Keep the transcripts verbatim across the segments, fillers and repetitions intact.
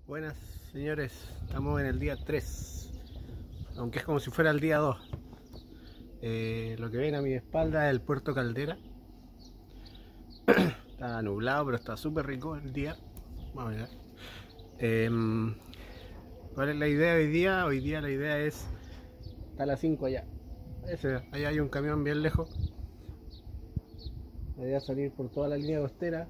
Buenas señores, estamos en el día tres, aunque es como si fuera el día dos. Eh, lo que ven a mi espalda es el Puerto Caldera. Está nublado, pero está súper rico el día. Vamos a ver. Eh, ¿Cuál es la idea hoy día? Hoy día la idea es... Está a las cinco allá. Ese, allá hay un camión bien lejos. La idea es salir por toda la línea costera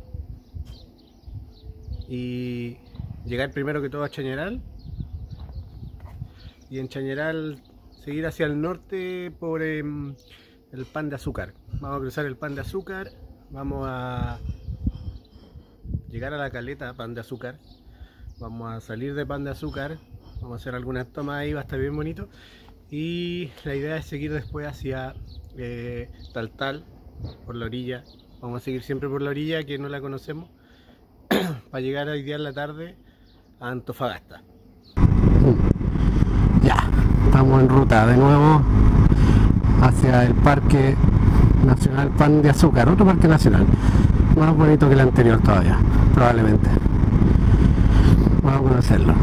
y llegar primero que todo a Chañaral, y en Chañaral seguir hacia el norte por eh, el Pan de Azúcar. Vamos a cruzar el Pan de Azúcar, vamos a llegar a la caleta Pan de Azúcar, vamos a salir de Pan de Azúcar, vamos a hacer algunas tomas ahí, va a estar bien bonito, y la idea es seguir después hacia eh, Taltal, por la orilla. Vamos a seguir siempre por la orilla, que no la conocemos, para llegar hoy día en la tarde a Antofagasta. Ya, estamos en ruta de nuevo hacia el Parque Nacional Pan de Azúcar, otro parque nacional, más bonito que el anterior todavía, probablemente. Vamos a conocerlo.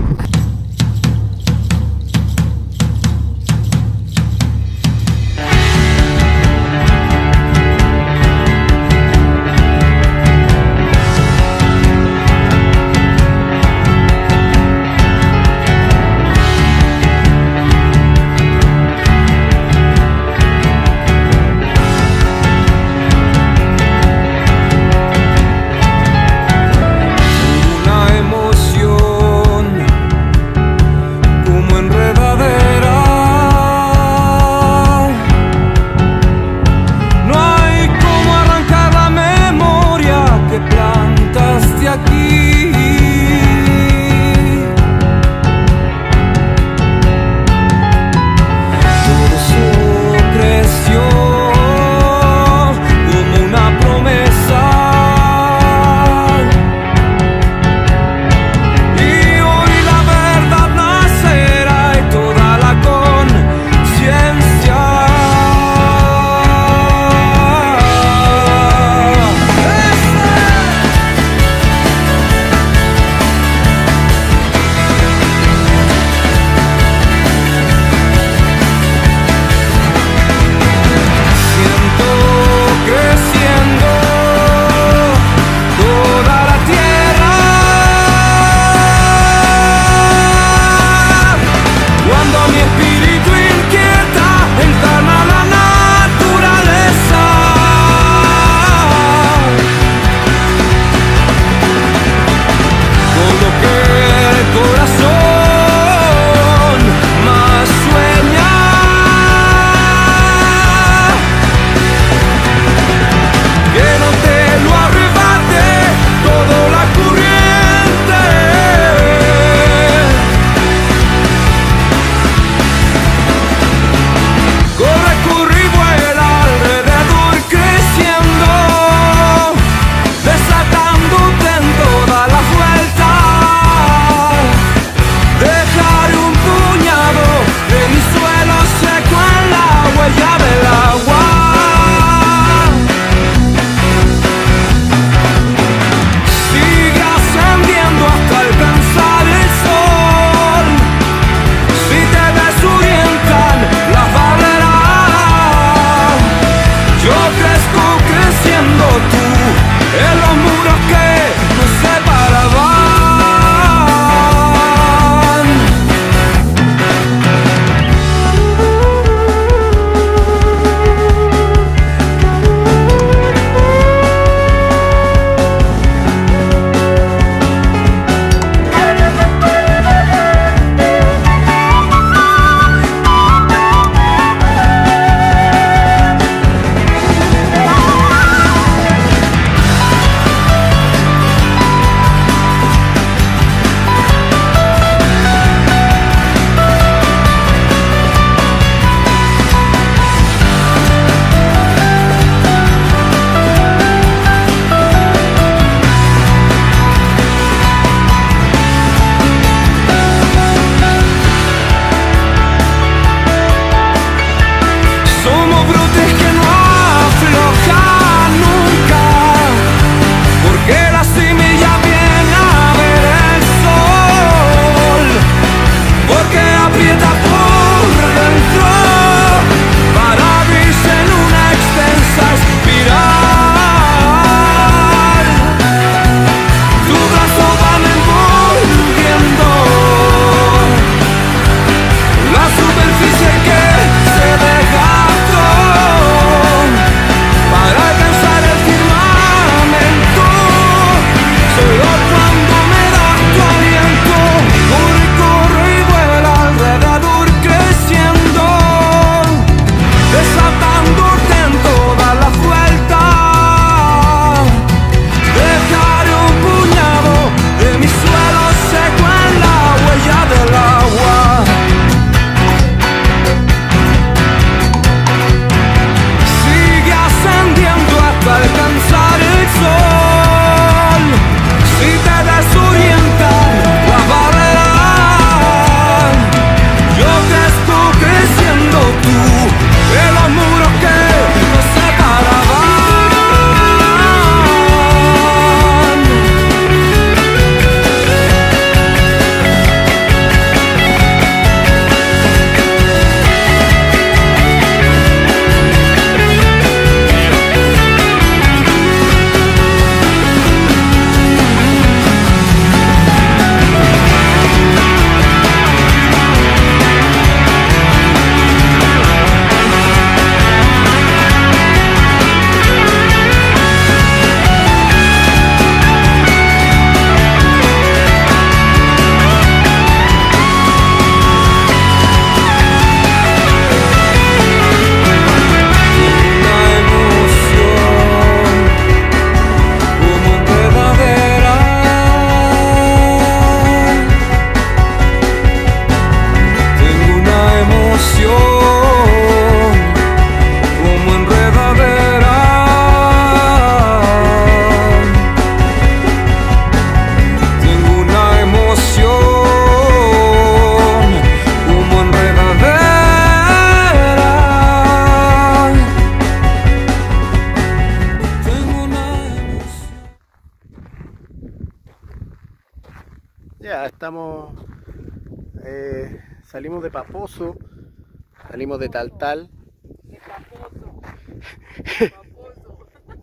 Ya estamos, eh, salimos de Paposo, salimos de Taltal. De Paposo. Paposo.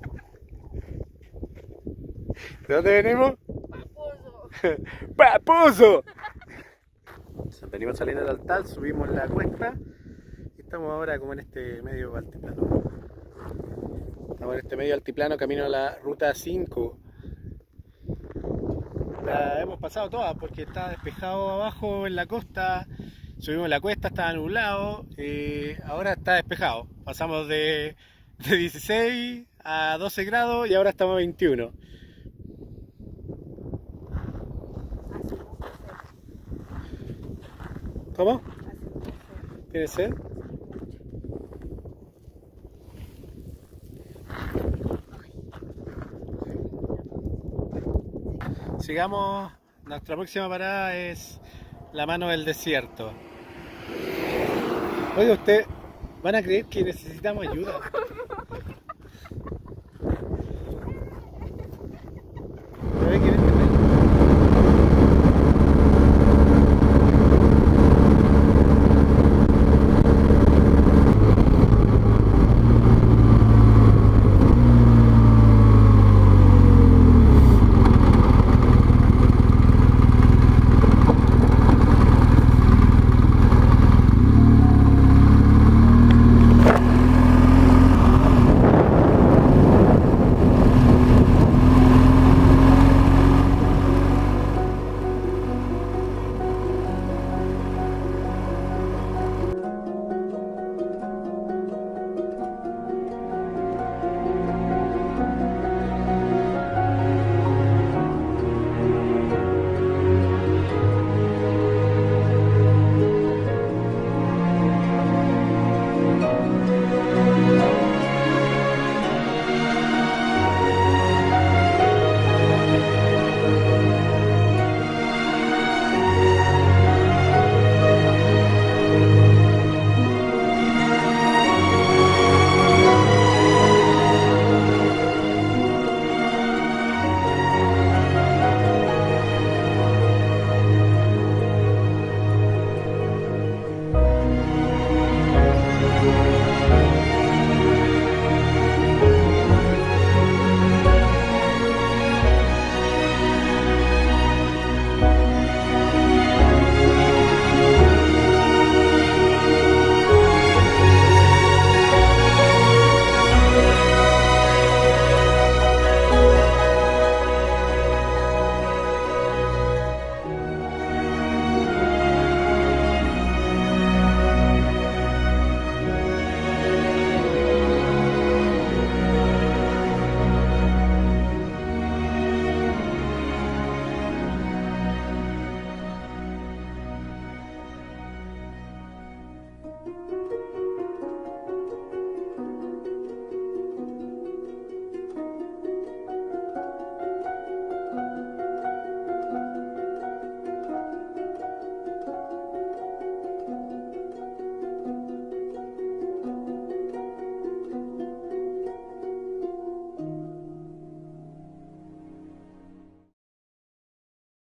¿De dónde venimos? Paposo. ¡Paposo! Venimos saliendo de Taltal, subimos la cuesta y estamos ahora como en este medio altiplano. Estamos en este medio altiplano camino a la ruta cinco. La hemos pasado todas porque está despejado abajo en la costa. Subimos la cuesta, estaba nublado, eh, ahora está despejado. Pasamos de, de dieciséis a doce grados y ahora estamos a veintiuno. ¿Cómo? ¿Tienes sed? Sigamos, nuestra próxima parada es la mano del desierto. Oiga, usted, ¿van a creer que necesitamos ayuda?